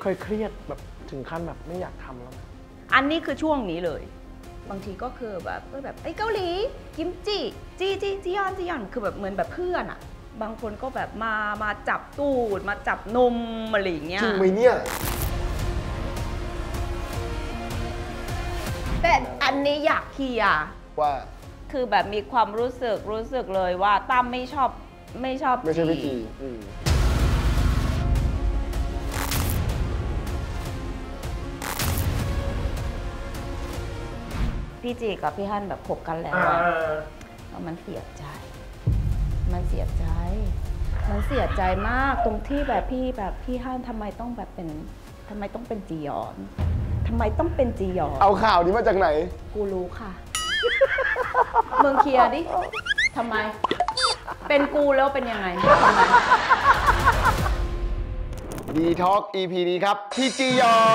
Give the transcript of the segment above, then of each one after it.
เคยเครียดแบบถึงขั้นแบบไม่อยากทำแล้วอันนี้คือช่วงนี้เลยบางทีก็คือแบบไอ้เกาหลีกิมจิจียอนคือแบบเหมือนแบบเพื่อนอะบางคนก็แบบมาจับตูดมาจับนมอะไรอย่างเงี้ยจริงไหมเนี่ยแต่อันนี้อยากเคลียร์ว่าคือแบบมีความรู้สึกเลยว่าตั้มไม่ชอบไม่ใช่พี่จีพี่จีกับพี่ฮั่นแบบคบกันแล้วมันเสียใจมันเสียใจมากตรงที่แบบพี่ฮั่นทำไมต้องเป็นจียอนทำไมต้องเป็นจียอนเอาข่าวนี้มาจากไหนกูรู้ค่ะมึงเคลียร์ดิทำไมเป็นกูแล้วเป็นยังไงทำไมดีท็อก EP นี้ครับพี่จียอน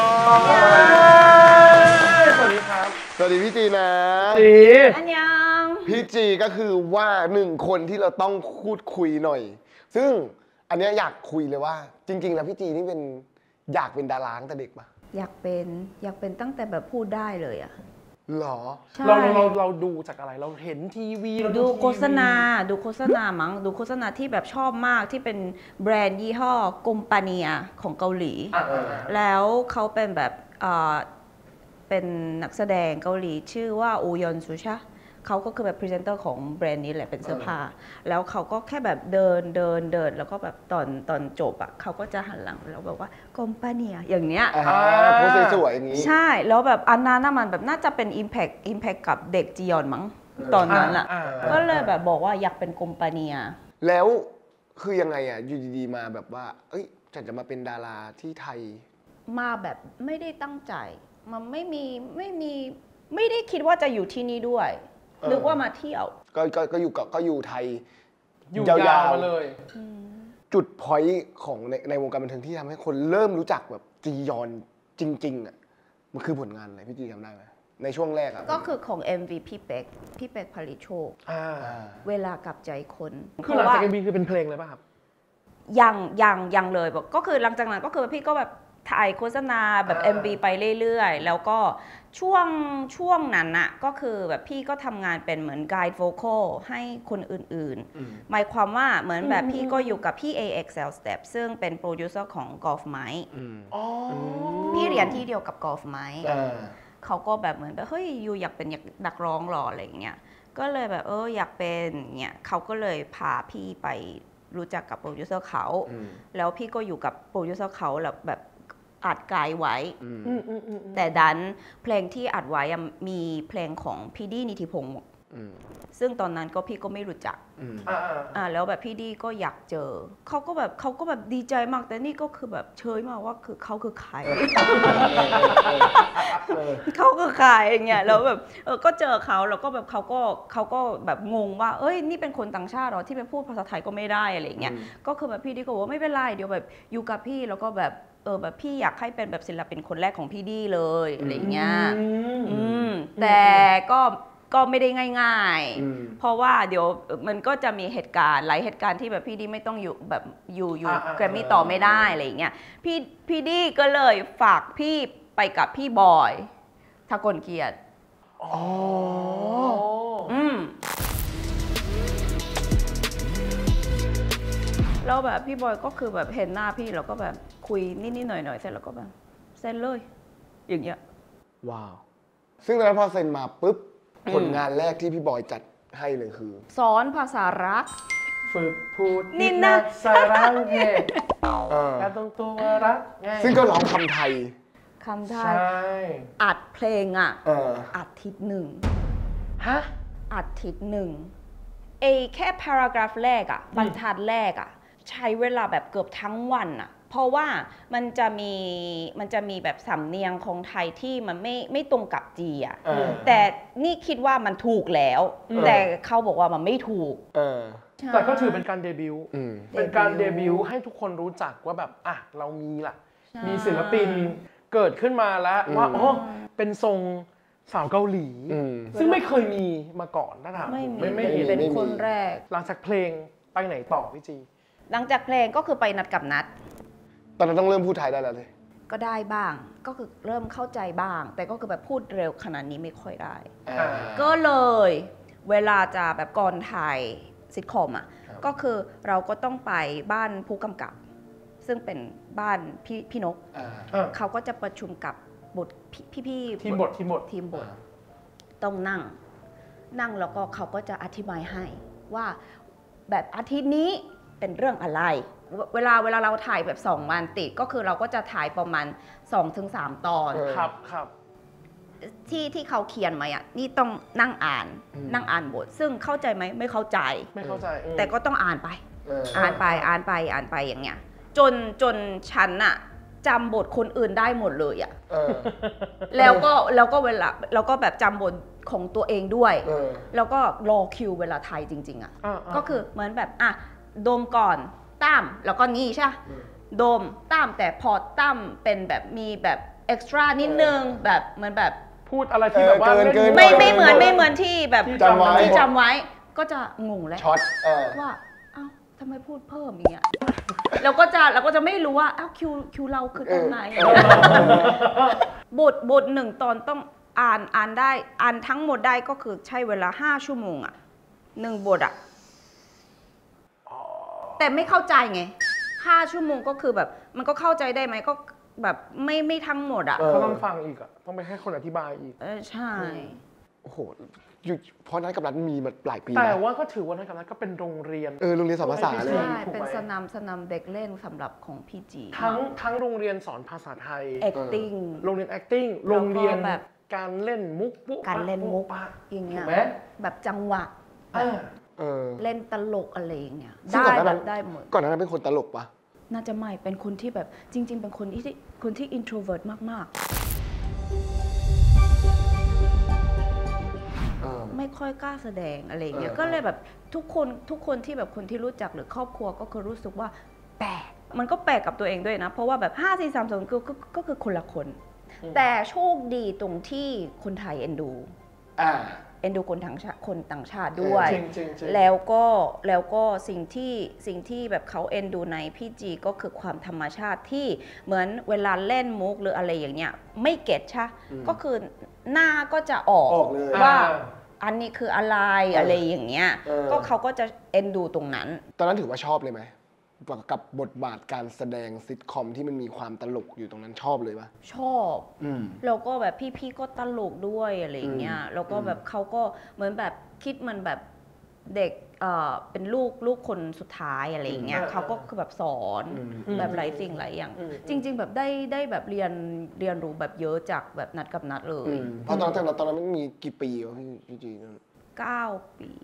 สวัสดีครับสวัสดีพี่จีนะจีอันยังพี่จีก็คือว่า1 คนที่เราต้องพูดคุยหน่อยซึ่งอันนี้อยากคุยเลยว่าจริงๆแล้วพี่จีนี่เป็นอยากเป็นดาราตั้งแต่เด็กปะอยากเป็นตั้งแต่แบบพูดได้เลยอะหรอเราดูจากอะไรเราเห็นทีวีดูโฆษณามั้งดูโฆษณาที่แบบชอบมากที่เป็นแบรนด์ยี่ห้อกุมปาเนียของเกาหลีแล้วเขาเป็นแบบเป็นนักแสดงเกาหลีชื่อว่าอูยอนซูชะเขาก็คือแบบพรีเซนเตอร์ของแบรนด์นี้แหละเป็นเสื้อผ้าแล้วเขาก็แค่แบบเดินแล้วก็แบบตอนจบอ่ะเขาก็จะหันหลังแล้วบอกว่ากุมปาเนียอย่างเนี้ยโพสสวยๆอย่างนี้ใช่แล้วแบบอันนั้นน่ะมันแบบน่าจะเป็น impact กับเด็กจียอนมั้งตอนนั้นอ่ะก็เลยแบบบอกว่าอยากเป็นกุมปาเนียแล้วคือยังไงอ่ะอยู่ดีๆมาแบบว่าเอ้ยฉันจะมาเป็นดาราที่ไทยมาแบบไม่ได้ตั้งใจมันไม่ได้คิดว่าจะอยู่ที่นี่ด้วยนึกว่ามาเที่ยวก็อยู่ไทยอยู่ยาวมาเลยจุดพอยต์ของในวงการบันเทิงที่ทำให้คนเริ่มรู้จักแบบจียอนจริงๆอ่ะมันคือผลงานอะไรพี่จีจำได้ไหมในช่วงแรกอ่ะก็คือของ MV พี่เป๊กผลิตโชคเวลากับใจคนคือหลังจาก MV คือเป็นเพลงเลยป่ะครับยังเลยก็คือหลังจากนั้นก็คือพี่ก็แบบถ่ายโฆษณาแบบ MV ไปเรื่อยๆแล้วก็ช่วงนั้นน่ะก็คือแบบพี่ก็ทำงานเป็นเหมือนไกด์โวคอลให้คนอื่นๆหมายความว่าเหมือนแบบพี่ก็อยู่กับพี่ AXL Step ซึ่งเป็นโปรดิวเซอร์ของ Golf Mike พี่เรียนที่เดียวกับ Golf Mike เขาก็แบบเหมือนแบบเฮ้ยอยู่อยากเป็นนักร้องหรออะไรอย่างเงี้ยก็เลยแบบอยากเป็นเนี่ยเขาก็เลยพาพี่ไปรู้จักกับโปรดิวเซอร์เขาแล้วพี่ก็อยู่กับโปรดิวเซอร์เขาแล้วแบบอัดไกลไว้แต่ดันเพลงที่อัดไว้มีเพลงของพี่ดี้นิติพงศ์ซึ่งตอนนั้นก็พี่ก็ไม่รู้จักแล้วแบบพี่ดี้ก็อยากเจอเขาก็แบบดีใจมากแต่นี่ก็คือแบบเฉยมากว่าคือเขาคือใครเขาคือใครอย่างเงี้ยแล้วแบบก็เจอเขาแล้วก็แบบเขาก็แบบงงว่าเอ้ยนี่เป็นคนต่างชาติหรอที่ไปพูดภาษาไทยก็ไม่ได้อะไรเงี้ยก็คือแบบพี่ดี้ก็บอกว่าไม่เป็นไรเดี๋ยวแบบอยู่กับพี่แล้วก็แบบแบบพี่อยากให้เป็นแบบศิลปินคนแรกของพี่ดี้เลยอะไรเงี้ยแต่ก็ไม่ได้ง่ายๆเพราะว่าเดี๋ยวมันก็จะมีเหตุการณ์หลายเหตุการณ์ที่แบบพี่ดี้ไม่ต้องอยู่แบบอยู่แกรมมี่ต่อไม่ได้อะไรเงี้ยพี่ดี้ก็เลยฝากพี่ไปกับพี่บอยทกลเกียรติแล้วแบบพี่บอยก็คือแบบเห็นหน้าพี่แล้วก็แบบคุยนิดๆหน่อยๆเสร็จแล้วก็แบบเซ็นเลยอย่างเงี้ยว้าวซึ่งตอนนั้นพอเซ็นมาปุ๊บผลงานแรกที่พี่บอยจัดให้เลยคือสอนภาษารักฝึกพูดนินะสารังเกการตรงตัวรักซึ่งก็ร้องคำไทยอัดเพลงอาทิตย์หนึ่งอาทิตย์หนึ่งแค่ paragraph แรกบรรทัดแรกใช้เวลาแบบเกือบทั้งวันเพราะว่ามันจะมีแบบสำเนียงของไทยที่มันไม่ตรงกับจีแต่นี่คิดว่ามันถูกแล้วแต่เขาบอกว่ามันไม่ถูกแต่ก็ถือเป็นการเดบิวต์เป็นการเดบิวต์ให้ทุกคนรู้จักว่าแบบเรามีศิลปินเกิดขึ้นมาแล้วว่าเป็นทรงสาวเกาหลีซึ่งไม่เคยมีมาก่อนนะไม่เห็นเป็นคนแรกหลังจากเพลงไปไหนต่อพี่จีหลังจากเพลงก็คือไปนัดกับนัดตอนนั้นต้องเริ่มพูดไทยได้แล้วเลยก็ได้บ้างก็คือเริ่มเข้าใจบ้าง แต่ก็คือแบบพูดเร็วขนาดนี้ไม่ค่อยได้ ก็เลยเวลาจะแบบก่อนถ่ายซิทคอมอ่ะก็คือเราก็ต้องไปบ้านผู้กำกับ ซึ่งเป็นบ้านพี่นกเขาก็จะประชุมกับบทพี่ทีมบทต้องนั่งแล้วก็เขาก็จะอธิบายให้ว่าแบบอาทิตย์นี้เป็นเรื่องอะไรเวลาเราถ่ายแบบ2 วันติดก็คือเราก็จะถ่ายประมาณ 2-3 ตอนครับที่เขาเขียนมาอ่ะนี่ต้องนั่งอ่านบทซึ่งเข้าใจไหมไม่เข้าใจแต่ก็ต้องอ่านไปอย่างเงี้ยจนฉันอะจำบทคนอื่นได้หมดเลยอะแล้วก็เวลาเราก็แบบจำบทของตัวเองด้วยแล้วก็รอคิวเวลาถ่ายจริงๆอะก็คือเหมือนแบบอ่ะโดมก่อนตั้มแล้วก็นี่ใช่โดมตั้มแต่พอตั้มเป็นแบบมีแบบเอ็กซ์ตร้านิดนึงแบบเหมือนแบบพูดอะไรที่แบบว่าไม่เหมือนที่แบบที่จำไว้ก็จะงงแล้วว่าอ้าวทำไมพูดเพิ่มอย่างเงี้ยเราก็จะไม่รู้ว่าอ้าวคิวเราคือตรงไหนบท1 ตอนต้องอ่านได้อ่านทั้งหมดได้ก็คือใช้เวลา5 ชั่วโมงอ่ะ1 บทอ่ะแต่ไม่เข้าใจไง5 ชั่วโมงก็คือแบบมันก็เข้าใจได้ไหมก็แบบไม่ทั้งหมดอ่ะก็ต้องฟังอีกอ่ะต้องไปให้คนอธิบายอีกใช่โอ้โหเพราะนัดกับนัดมีมาหลายปีแต่ว่าก็ถือว่านัดกับนัดก็เป็นโรงเรียนโรงเรียนสอนภาษาเลยใช่เป็นสนามเด็กเล่นสำหรับของพี่จีทั้งโรงเรียนสอนภาษาไทย acting โรงเรียน acting โรงเรียนแบบการเล่นมุกการเล่นมุกอย่างเงี้ยแบบจังหวะเล่นตลกอะไรอย่างเงี้ยได้หมดก่อนหน้านั้นเป็นคนตลกปะน่าจะไม่เป็นคนที่แบบจริงๆเป็นคนที่ introvert มากๆไม่ค่อยกล้าแสดงอะไรอย่างเงี้ยก็เลยแบบทุกคนที่แบบคนที่รู้จักหรือครอบครัวก็คือรู้สึกว่าแปลกมันก็แปลกกับตัวเองด้วยนะเพราะว่าแบบ5 4 3 2ก็คือคนละคนแต่โชคดีตรงที่คนไทยเอ็นดูคนต่างชาติด้วยแล้วก็สิ่งที่แบบเขาเอ็นดูในพี่จีก็คือความธรรมชาติที่เหมือนเวลาเล่นมุกหรืออะไรอย่างเงี้ยไม่เก็ตใช่ก็คือหน้าก็จะออกว่าอันนี้คืออะไรอย่างเงี้ยก็เขาก็จะเอ็นดูตรงนั้นตอนนั้นถือว่าชอบเลยไหมกับบทบาทการแสดงซิทคอมที่มันมีความตลกอยู่ตรงนั้นชอบเลยปะชอบแล้วก็แบบพี่ก็ตลกด้วยอะไรอย่างเงี้ยแล้วก็แบบเขาก็เหมือนแบบคิดมันแบบเด็กเป็นลูกคนสุดท้ายอะไรอย่างเงี้ยเขาก็คือแบบสอนแบบหลายสิ่งหลายอย่างจริงๆแบบได้แบบเรียนรู้แบบเยอะจากแบบนัดกับนัดเลยเพราะตอนนั้นมันมีกี่ปีวะพี่จี 9 ปี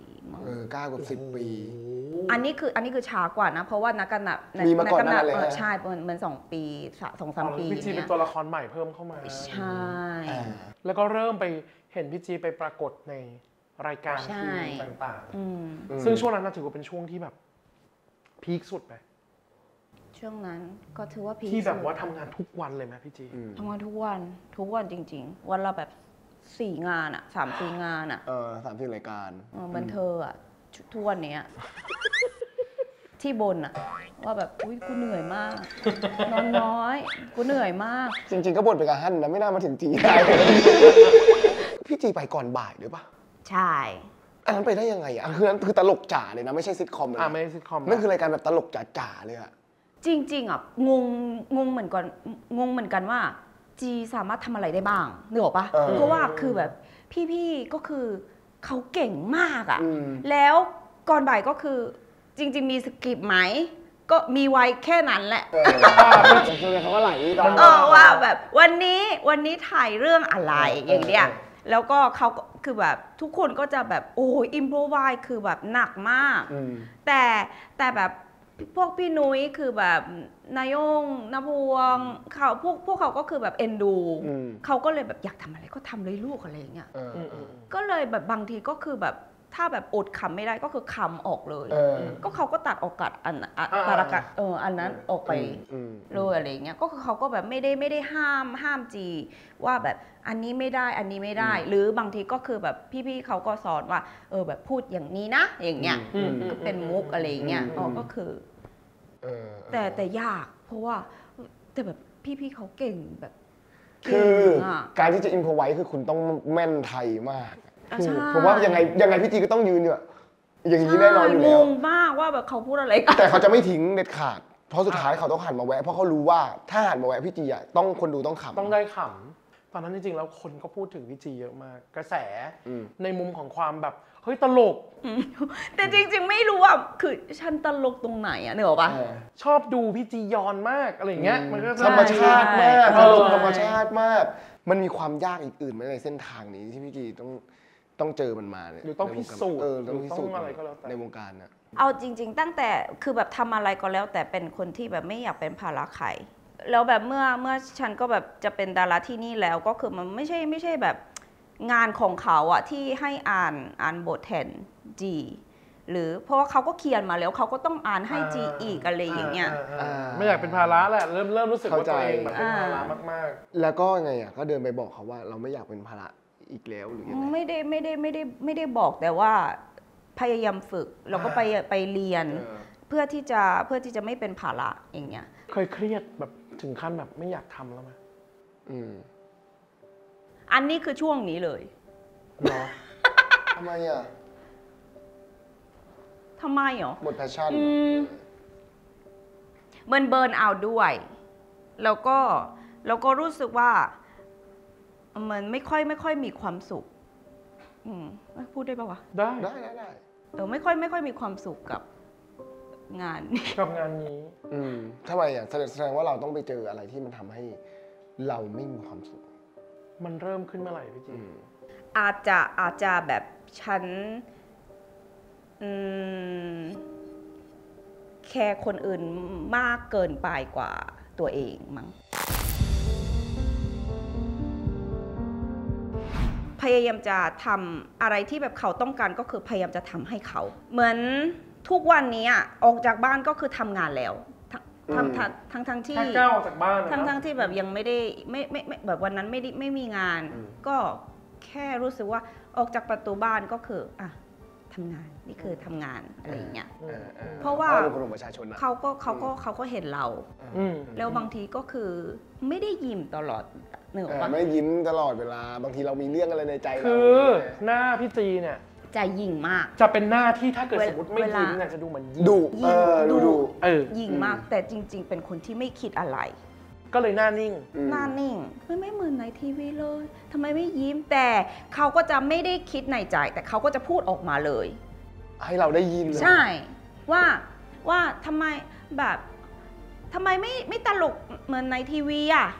9 กับ 10 ปีอันนี้คือช้ากว่านะเพราะว่านักกันนับมีมาก่อนนั้นเลยใช่เหมือน2 ปี 2-3 ปีพี่จีเป็นตัวละครใหม่เพิ่มเข้ามาใช่แล้วก็เริ่มไปเห็นพี่จีไปปรากฏในรายการทีวีต่างๆซึ่งช่วงนั้นถือว่าเป็นช่วงที่แบบพีคสุดไหมช่วงนั้นก็ถือว่าพีคที่แบบว่าทำงานทุกวันเลยไหมพี่จีทำงานทุกวันจริงๆวันละแบบ4 งานอ่ะ3-4 งานอ่ะ 3-4 รายการเหมือนเธออ่ะทุกวันนี้ที่บนอ่ะว่าแบบอุ้ยกูเหนื่อยมากนอนน้อยกูเหนื่อยมากจริงๆก็บ่นไปกับฮั่นนะไม่น่ามาถึงจีได้พี่จีไปก่อนบ่ายหรือปะใช่อันนั้นไปได้ยังไงอ่ะคือตลกจ๋าเลยนะไม่ใช่ซิทคอมเลยไม่ใช่ซิทคอมนั่นคือรายการแบบตลกจ๋าๆเลยอ่ะจริงๆอ่ะงงเหมือนกันว่าจีสามารถทำอะไรได้บ้างนึกออกปะเพราะว่าคือแบบพี่ๆก็คือเขาเก่งมากอ่ะแล้วก่อนบ่ายก็คือจริงๆมีสคริปต์ไหมก็มีไว้แค่นั้นแหละเขาก็ไหลว่าแบบวันนี้ถ่ายเรื่องอะไรอย่างเนี้ยแล้วก็เขาคือแบบทุกคนก็จะแบบโอ้ยอิมโพรไวส์คือแบบหนักมากแต่แบบพวกพี่นุ้ยคือแบบนายงนภวงเขาพวกเขาก็คือแบบเอ็นดูเขาก็เลยแบบอยากทำอะไรก็ทำเลยลูกอะไรอย่างเงี้ยก็เลยแบบบางทีก็คือแบบถ้าแบบอดคำไม่ได้ก็คือคำออกเลยก็เขาก็ตัดโอกาสอันนั้นออกไปเลยอะไรเงี้ยก็คือเขาก็แบบไม่ได้ห้ามจีว่าแบบอันนี้ไม่ได้หรือบางทีก็คือแบบพี่ๆเขาก็สอนว่าแบบพูดอย่างนี้นะอย่างเงี้ยก็เป็นมุกอะไรเงี้ยก็คือแต่ยากเพราะว่าแต่แบบพี่เขาเก่งแบบคือการที่จะอินโฟไว้คือคุณต้องแม่นไทยมากผมว่ายังไงพี่จีก็ต้องยืนอย่างนี้แน่นอนอยู่แล้วงงมากว่าแบบเขาพูดอะไรกันแต่เขาจะไม่ทิ้งเด็ดขาดเพราะสุดท้ายเขาต้องหันมาแวะเพราะเขารู้ว่าถ้าหันมาแวะพี่จีอะต้องคนดูต้องขำต้องได้ขำตอนนั้นจริงๆแล้วคนก็พูดถึงพี่จีเยอะมากกระแสในมุมของความแบบเฮ้ยตลกแต่จริงๆไม่รู้ว่าคือฉันตลกตรงไหนอะเนี่ยหรอปะชอบดูพี่จียอนมากอะไรเงี้ยมันก็ธรรมชาติมากธรรมชาติมากมันมีความยากอีกอื่นไหมในเส้นทางนี้ที่พี่จีต้องเจอมันมาเนี่ยหรือต้องพิสูจน์ต้องพิสูจน์อะไรก็แล้วแต่ในวงการนะเอาจริงๆตั้งแต่คือแบบทำอะไรก็แล้วแต่เป็นคนที่แบบไม่อยากเป็นภาระใครแล้วแบบเมื่อฉันก็แบบจะเป็นดาราที่นี่แล้วก็คือมันไม่ใช่แบบงานของเขาอะที่ให้อ่านบทแทนจีหรือเพราะว่าเขาก็เขียนมาแล้วเขาก็ต้องอ่านให้จีอีกอะไรอย่างเงี้ยไม่อยากเป็นภาระแหละเริ่มรู้สึกว่าตัวเองแบบเป็นภาระมากๆแล้วก็ไงอ่ะก็เดินไปบอกเขาว่าเราไม่อยากเป็นภาระอีกแล้วหรือยังไงไม่ได้บอกแต่ว่าพยายามฝึกแล้วก็ไปเรียนเพื่อที่จะไม่เป็นภาระอย่างเงี้ยเคยเครียดแบบถึงขั้นแบบไม่อยากทำแล้วไหมอันนี้คือช่วงนี้เลยเหรอทำไมอ่ะทำไมหรอหมดแพชชั่นมันเบิร์นเอาท์ด้วยแล้วก็รู้สึกว่ามันไม่ค่อยมีความสุขพูดได้ปะวะได้ไม่ค่อยมีความสุขกับงานนี้ทำไมอ่ะแสดงว่าเราต้องไปเจออะไรที่มันทำให้เราไม่มีความสุขมันเริ่มขึ้นเมื่อไหร่พี่จีอาจจะแบบฉันแค่คนอื่นมากเกินไปกว่าตัวเองมั้งพยายามจะทำอะไรที่แบบเขาต้องการก็คือพยายามจะทำให้เขาเหมือนทุกวันนี้ออกจากบ้านก็คือทำงานแล้วทั้งที่ก้าวออกจากบ้านทั้งที่แบบยังไม่ได้ไม่แบบวันนั้นไม่มีงานก็แค่รู้สึกว่าออกจากประตูบ้านก็คือทำงานนี่คือทำงานอะไรอย่างเงี้ยเพราะว่าเขาก็เห็นเราแล้วบางทีก็คือไม่ได้ยิ้มตลอดเนอะไม่ยิ้มตลอดเวลาบางทีเรามีเรื่องอะไรในใจเราคือหน้าพี่จีเนี่ยใจยิงมากจะเป็นหน้าที่ถ้าเกิดสมมติไม่ยิ้มเนี่ยจะดูเหมือนยิ้มดูยิงมากแต่จริงๆเป็นคนที่ไม่คิดอะไรก็เลยหน้านิ่งไม่เหมือนในทีวีเลยทำไมไม่ยิ้มแต่เขาก็จะไม่ได้คิดในใจแต่เขาก็จะพูดออกมาเลยให้เราได้ยินใช่ว่าทำไมแบบทำไมไม่ตลกเหมือนในทีวี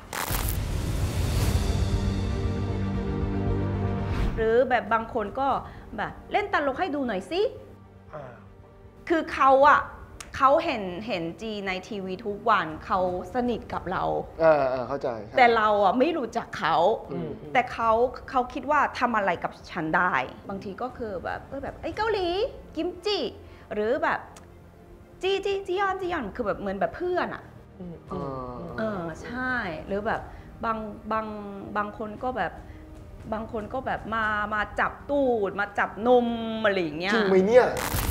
หรือแบบบางคนก็แบบเล่นตลกให้ดูหน่อยสิคือเขาเห็นจีในทีวีทุกวันเขาสนิทกับเราเข้าใจแต่เราไม่รู้จักเขาแต่เขาคิดว่าทำอะไรกับฉันได้บางทีก็คือแบบไอ้เกาหลีกิมจิหรือแบบจียอนคือแบบเหมือนแบบเพื่อนใช่หรือแบบบางคนก็แบบมาจับตูดมาจับนมอะไรอย่างเงี้ยจริงไหมเนี่ย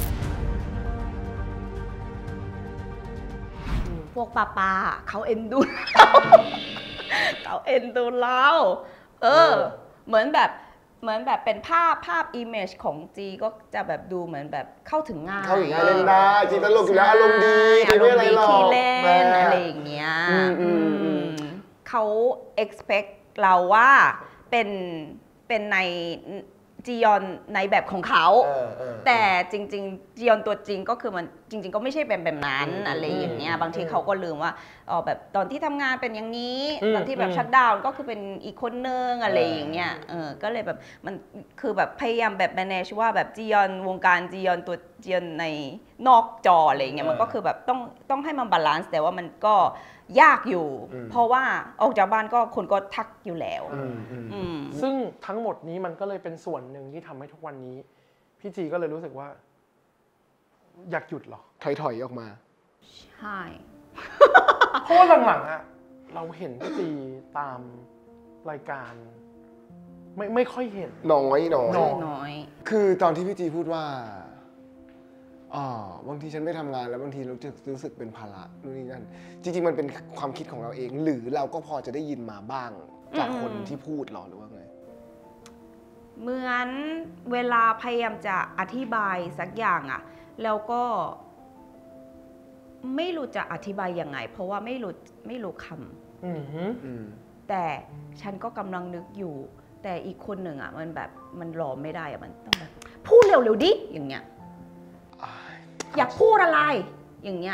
พวกป้าเขาเอ็นดูเขาเอ็นดูเราเหมือนแบบเป็นภาพอิมเมจของจีก็จะแบบดูเหมือนแบบเข้าถึงง่ายเล่นได้จีตลกอยู่แล้วอารมณ์ดีไม่อะไรหรอกขี้เล่นอะไรอย่างเงี้ยเขา expect เราว่าเป็นในจียอนในแบบของเขาแต่จริงๆจียอนตัวจริงก็คือมันจริงๆก็ไม่ใช่แบบนั้นอะไรอย่างเงี้ยบางทีเขาก็ลืมว่าแบบตอนที่ทำงานเป็นอย่างนี้ตอนที่แบบชัตดาวน์ก็คือเป็นอีกคนนึงอะไรอย่างเงี้ยก็เลยแบบมันคือแบบพยายามแบบ manage ว่าแบบจียอนวงการจียอนตัวจียอนในนอกจออะไรอย่างเงี้ยมันก็คือแบบต้องให้มันบาลานซ์แต่ว่ามันก็ยากอยู่เพราะว่าออกจากบ้านก็คนก็ทักอยู่แล้วซึ่งทั้งหมดนี้มันก็เลยเป็นส่วนหนึ่งที่ทำให้ทุกวันนี้พี่จีก็เลยรู้สึกว่าอยากหยุดหรอถอยออกมาใช่เพราะว่าหลังๆเราเห็นพี่จีตามรายการไม่ค่อยเห็นน้อยคือตอนที่พี่จีพูดว่าบางทีฉันไปทำงานแล้วบางทีรู้สึกเป็นภาระนู่นนี่นั่นจริงๆมันเป็นความคิดของเราเอง หรือเราก็พอจะได้ยินมาบ้างจากคนที่พูดหรอหรือว่าไงเหมือนเวลาพยายามจะอธิบายสักอย่างอะแล้วก็ไม่รู้จะอธิบายยังไงเพราะว่าไม่รู้คำแต่ฉันก็กำลังนึกอยู่แต่อีกคนหนึ่งอะมันแบบมันรอไม่ได้อะมันต้องแบบพูดเร็วๆดิอย่างเงี้ยอยากพูดอะไรอย่างเงี้ย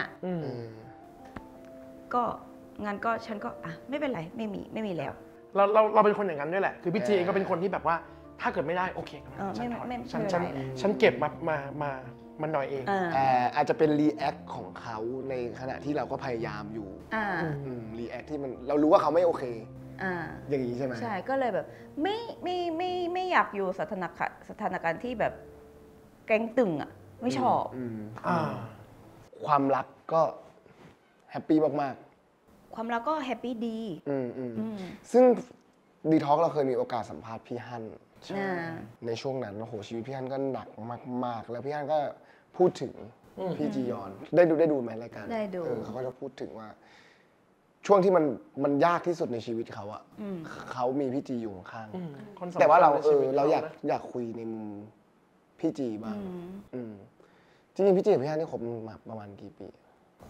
ก็งั้นก็ฉันก็ไม่เป็นไรไม่มีแล้วเราเป็นคนอย่างนั้นด้วยแหละคือพี่จีเองก็เป็นคนที่แบบว่าถ้าเกิดไม่ได้โอเคฉันเก็บมาหน่อยเองอาจจะเป็นรีแอคของเขาในขณะที่เราก็พยายามอยู่รีแอคที่มันเรารู้ว่าเขาไม่โอเคอย่างนี้ใช่ไหมใช่ก็เลยแบบไม่อยากอยู่สถานการณ์ที่แบบแก๊งตึงอ่ะไม่ชอบความรักก็แฮปปี้มากๆความรักก็แฮปปี้ดีซึ่งดีท็อกเราเคยมีโอกาสสัมภาษณ์พี่ฮั่นในช่วงนั้นโอ้โหชีวิตพี่ฮั่นก็หนักมากๆแล้วพี่ฮั่นก็พูดถึงพี่จียอนได้ดูไหมรายการได้ดูเขาก็จะพูดถึงว่าช่วงที่มันยากที่สุดในชีวิตเขาอะเขามีพี่จีอยู่ข้างแต่ว่าเราอยากคุยในมุมพี่จีบ้างจริงๆพี่จีกับพี่ฮั่นนี่คบมาประมาณกี่ปี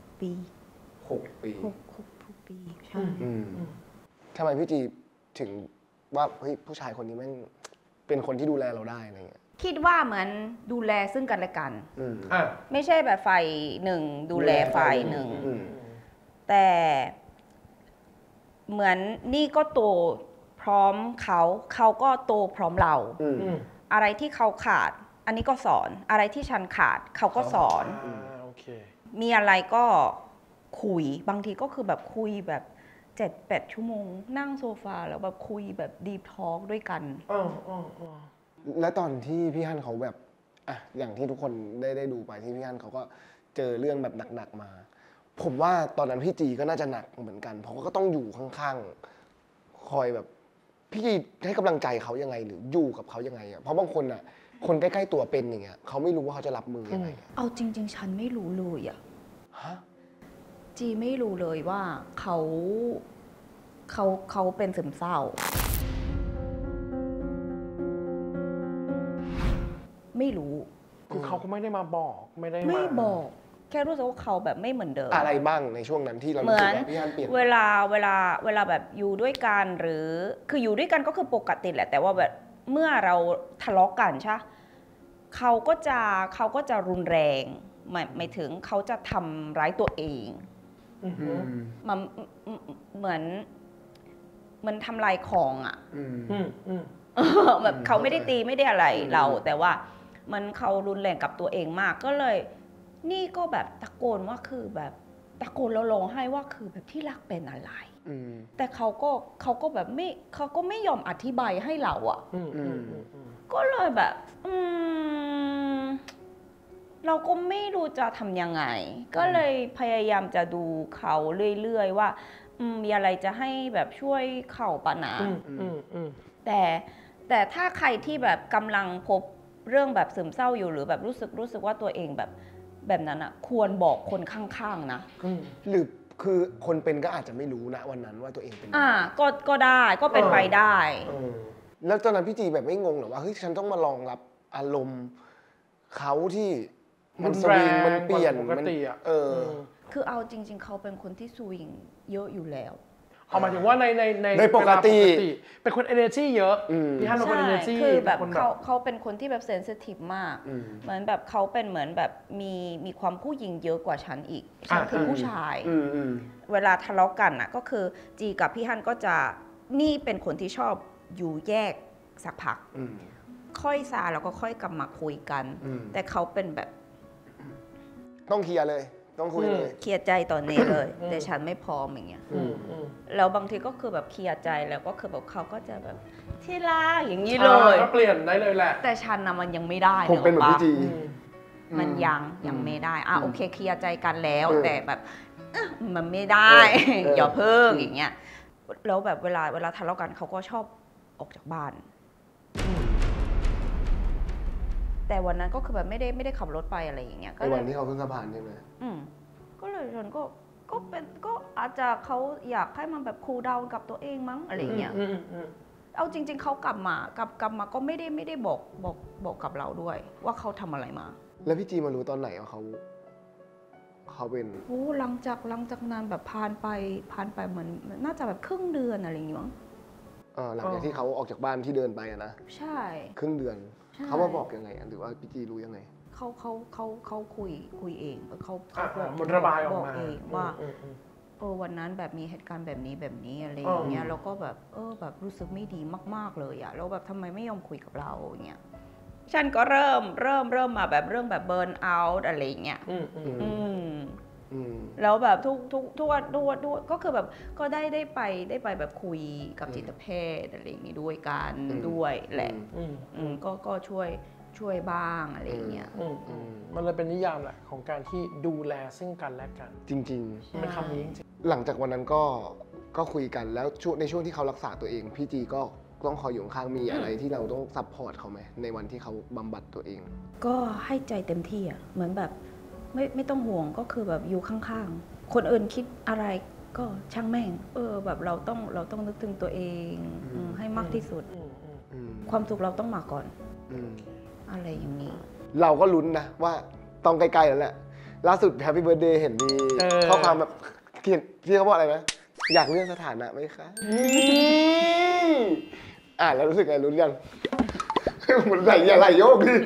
6 ปี 6 ปีใช่ทำไมพี่จีถึงว่าเฮ้ยผู้ชายคนนี้แม่งเป็นคนที่ดูแลเราได้อะไรเงี้ยคิดว่าเหมือนดูแลซึ่งกันและกันไม่ใช่แบบฝ่ายหนึ่งดูแลฝ่ายหนึ่งแต่เหมือนนี่ก็โตพร้อมเขาก็โตพร้อมเราอะไรที่เขาขาดอันนี้ก็สอนอะไรที่ฉันขาดเขาก็สอนมีอะไรก็คุยบางทีก็คือแบบคุยแบบ7-8 ชั่วโมงนั่งโซฟาแล้วแบบคุยแบบดีพทอล์กด้วยกันและตอนที่พี่ฮั่นเขาแบบอย่างที่ทุกคนได้ดูไปที่พี่ฮั่นเขาก็เจอเรื่องแบบหนักๆมาผมว่าตอนนั้นพี่จีก็น่าจะหนักเหมือนกันเพราะก็ต้องอยู่ข้างๆคอยแบบพี่จีให้กำลังใจเขายังไงหรืออยู่กับเขายังไงเพราะบางคนคนใกล้ๆตัวเป็นอย่างเงี้ยเขาไม่รู้ว่าเขาจะรับมือยังไงเอาจริงๆฉันไม่รู้เลยจีไม่รู้เลยว่าเขาเป็นซึมเศร้าไม่รู้คือเขาก็ไม่ได้มาบอกไม่บอกแค่รู้สึกว่าเขาแบบไม่เหมือนเดิมอะไรบ้างในช่วงนั้นที่เรารู้สึกว่าพี่ฮั่นเปลี่ยนเวลาแบบอยู่ด้วยกันหรือคืออยู่ด้วยกันก็คือปกติแหละแต่ว่าแบบเมื่อเราทะเลาะกันใช่เขาก็จะรุนแรงหมายถึงเขาจะทำร้ายตัวเองมันเหมือนทำลายของแบบเขาไม่ได้ตีไม่ได้อะไรเราแต่ว่ามันเขารุนแรงกับตัวเองมากก็เลยนี่ก็แบบตะโกนว่าคือแบบตะโกนแล้วร้องไห้ว่าคือแบบที่รักเป็นอะไรแต่เขาก็แบบเขาก็ไม่ยอมอธิบายให้เราก็เลยแบบเราก็ไม่รู้จะทำยังไงก็เลยพยายามจะดูเขาเรื่อยๆว่ามีอะไรจะให้แบบช่วยเขาปะนะแต่ถ้าใครที่แบบกำลังพบเรื่องแบบซึมเศร้าอยู่หรือแบบรู้สึกว่าตัวเองแบบนั้นควรบอกคนข้างๆนะหรือคือคนเป็นก็อาจจะไม่รู้นะวันนั้นว่าตัวเองเป็นก็ได้ก็เป็นไปได้แล้วตอนนั้นพี่จีแบบไม่งงหรอว่าเฮ้ยฉันต้องมารองรับอารมณ์เขาที่มันสวิงมันเปลี่ยนมันคือเอาจริงๆเขาเป็นคนที่สวิงเยอะอยู่แล้วหมายถึงว่าในปกติเป็นคน energy เยอะพี่ฮั่นเป็นคน energy คือแบบเขาเป็นคนที่แบบเซนซิทีฟมากเหมือนแบบเขาเป็นเหมือนแบบมีความผู้หญิงเยอะกว่าฉันอีกฉันคือผู้ชายเวลาทะเลาะกันก็คือจีกับพี่ฮั่นก็จะนี่เป็นคนที่ชอบอยู่แยกสักพักค่อยซาแล้วก็ค่อยกลับมาคุยกันแต่เขาเป็นแบบต้องเคลียร์เลยต้องคุยเลยเคลียร์ใจตอนนี้เลยแต่ฉันไม่พร้อมอย่างเงี้ยแล้วบางทีก็คือแบบเคลียร์ใจแล้วก็คือแบบเขาก็จะแบบที่รักอย่างนี้เลยก็เปลี่ยนได้เลยแหละแต่ฉันมันยังไม่ได้ผมเป็นแบบพี่จีมันยังไม่ได้โอเคเคลียร์ใจกันแล้วแต่แบบมันไม่ได้อย่าเพิ่งอย่างเงี้ยแล้วแบบเวลาทะเลาะกันเขาก็ชอบออกจากบ้านแต่วันนั้นก็คือแบบไม่ได้ขับรถไปอะไรอย่างเงี้ยก็ในเลวันยที่เขาขึ้นสะพานใช่ไหมก็เลยฉันก็อาจจะเขาอยากให้มันแบบคูลดาวน์กับตัวเองมั้งอะไรอย่างเงี้ยเอาจริง ๆเขากลับมาก็ไม่ได้บอกกับเราด้วย ว่าเขาทำอะไรมาแล้วพี่จีมารู้ตอนไหนว่าเขาเป็นโอ้หลังจากนั้นแบบผ่านไปเหมือนน่าจะแบบครึ่งเดือนอะไรอย่างเงี้ยมั้งหลังจากที่เขาออกจากบ้านที่เดินไปอะนะใช่ครึ่งเดือนใช่เขามาบอกยังไงหรือว่าพี่จีรู้ยังไงเขาคุยเองเขามันระบายออกบอกมาเองว่าวันนั้นแบบมีเหตุการณ์แบบนี้อะไรอย่างเงี้ยแล้วก็แบบแบบรู้สึกไม่ดีมากๆเลยอะแล้วแบบทำไมไม่ยอมคุยกับเราอย่างเงี้ยฉันก็เริ่มมาแบบเรื่องแบบเบิร์นเอาท์อะไรอย่างเงี้ยแล้วแบบทุกวันก็คือแบบก็ได้ไปแบบคุยกับจิตแพทย์อะไรอย่างงี้ด้วยกันด้วยแหละก็ช่วยบ้างอะไรอย่างเงี้ยมันเลยเป็นนิยามแหละของการที่ดูแลซึ่งกันและกันจริงเป็นคำนี้จริงๆ หลังจากวันนั้นก็คุยกันแล้วในช่วงที่เขารักษาตัวเองพี่จีก็ต้องคอยอยู่ข้างมีอะไรที่เราต้องซัพพอร์ตเขาไหมในวันที่เขาบำบัดตัวเองก็ให้ใจเต็มที่อะเหมือนแบบไม่ต้องห่วงก็คือแบบอยู่ข้างๆคนอื่นคิดอะไรก็ช่างแม่งแบบเราต้องนึกถึงตัวเองให้มากที่สุดความสุขเราต้องมาก่อนอะไรอย่างนี้เราก็ลุ้นนะว่าต้องใกล้ๆแล้วแหละล่าสุด Happy Birthday เห็นมีข้อความแบบพี่เขาบอกอะไรไหมอยากเลื่อนสถานะไหมคะแล้วรู้สึกไงลุ้นยังมันไหลอย่าไหลโยกดิ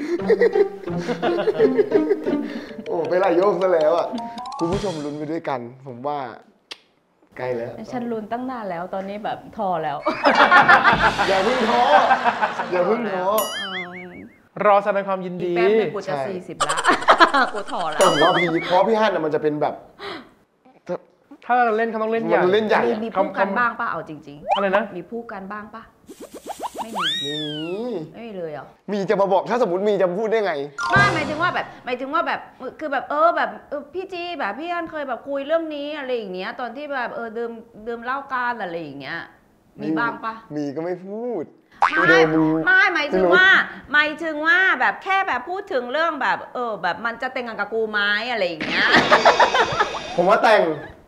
โอ้ไปไหลโยกซะแล้วอ่ะคุณผู้ชมลุ้นไปด้วยกันผมว่าใกล้แล้วฉันลุ้นตั้งนานแล้วตอนนี้แบบทอแล้วอย่าเพิ่งท้ออย่าเพิ่งท้อรอแสดงความยินดีแป๊บนึงกูจะ40ละกูถอแล้วแต่ผมว่าเพราะพี่ฮั่นมันจะเป็นแบบถ้าเล่นเขาต้องเล่นใหญ่เล่นใหญ่มีพูดกันบ้างป่ะเอาจริงๆอะไรนะมีพูดกันบ้างป่ะไม่มีเลยเหรอมีจะมาบอกถ้าสมมติมีจะพูดได้ไงไม่หมายถึงว่าแบบคือแบบพี่จีแบบพี่ฮั่นเคยแบบคุยเรื่องนี้อะไรอย่างเงี้ยตอนที่แบบดื่มเหล้ากันอะไรอย่างเงี้ยมีบ้างป่ะมีก็ไม่พูดไม่หมายถึงว่าแบบแค่แบบพูดถึงเรื่องแบบแบบมันจะแต่งงานกับกูไหมอะไรอย่างเงี้ยผมว่าแต่ง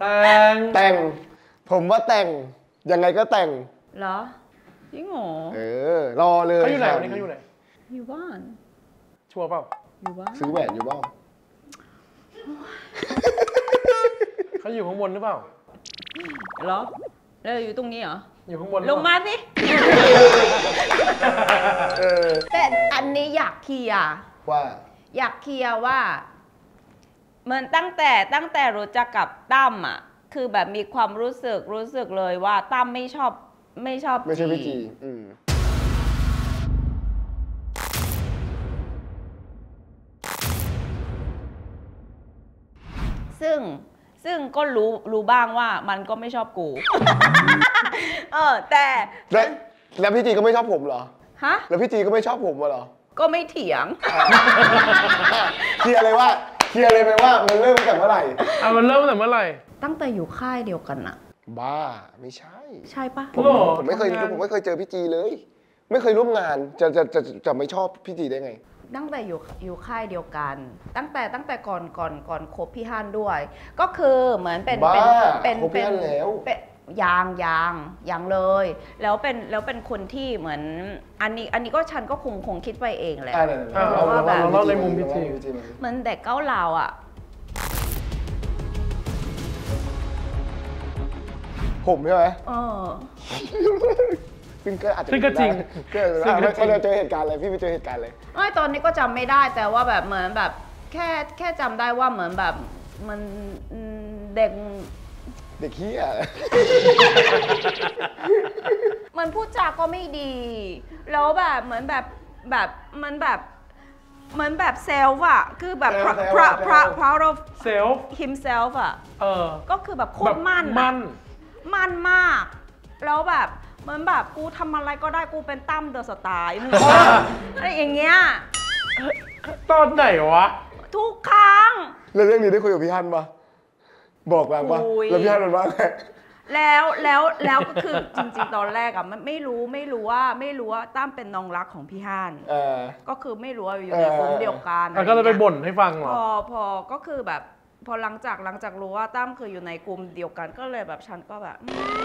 ผมว่าแต่งยังไงก็แต่งเหรอจริงเหรอรอเลยเขาอยู่ไหนวันนี้เขาอยู่ไหนอยู่บ้านชัวร์เปล่าอยู่บ้านซื้อแหวนอยู่บ้างเขาอยู่ข้างบนหรือเปล่าเหรอแล้วอยู่ตรงนี้เหรออยู่ข้างบนลงมาสิแต่อันนี้อยากเคลียร์ว่าเหมือนตั้งแต่รู้จักกับตั้มอ่ะคือแบบมีความรู้สึกเลยว่าตั้มไม่ชอบไม่ใช่พี่จีซึ่งก็รู้บ้างว่ามันก็ไม่ชอบกูแต่แล้วพี่จีก็ไม่ชอบผมเหรอฮะแล้วพี่จีก็ไม่ชอบผมเหรอก็ไม่เถียงเคลียร์เลยไหมว่ามันเริ่มตั้งแต่เมื่อไหร่มันเริ่มตั้งแต่เมื่อไหร่ตั้งแต่อยู่ค่ายเดียวกันอะบ้าไม่ใช่ปะผมไม่เคยเจอพี่จีเลยไม่เคยร่วมงานจะไม่ชอบพี่จีได้ไงตั้งแต่อยู่ค่ายเดียวกันตั้งแต่ก่อนคบพี่ฮั่นด้วยก็คือเหมือนเป็นแล้วยังเลยแล้วเป็นคนที่เหมือนอันนี้ก็ฉันก็คงคิดไปเองแหละว่าแบบเราในมุมพี่จีเหมือนเด็กเก้าเหลาอ่ะผมใช่ไหมซึ่งก็อาจจะซึ่งก็จริงก็เราเจอเหตุการณ์อะไรพี่ไปเจอเหตุการณ์อะไรไม่ตอนนี้ก็จำไม่ได้แต่ว่าแบบเหมือนแบบแค่จำได้ว่าเหมือนแบบมันเด็กเหี้ยมันพูดจาก็ไม่ดีแล้วแบบเหมือนแบบมันแบบเหมือนแบบเซลฟ์อะคือแบบ proud of self himself อะก็คือแบบโคตรมั่นมากแล้วแบบเหมือนแบบกูทำอะไรก็ได้กูเป็นตั้มเดอะสไตล์อะไรอย่างเงี้ยตอนไหนวะทุกครั้งแล้วเรื่องนี้ได้คุยกับพี่ฮั่นปะบอกแล้วปะแล้วพี่ฮั่นมันว่าไงแล้วก็คือจริงๆตอนแรกอะมันไม่รู้ว่าตั้มเป็นน้องรักของพี่ฮั่นก็คือไม่รู้ว่าอยู่ในกลุ่มเดียวกันก็เลยไปบ่นให้ฟังเหรอพอก็คือแบบพอหลังจากรู้ว่าตั้มคืออยู่ในกลุ่มเดียวกันก็เลยแบบฉันก็แบบ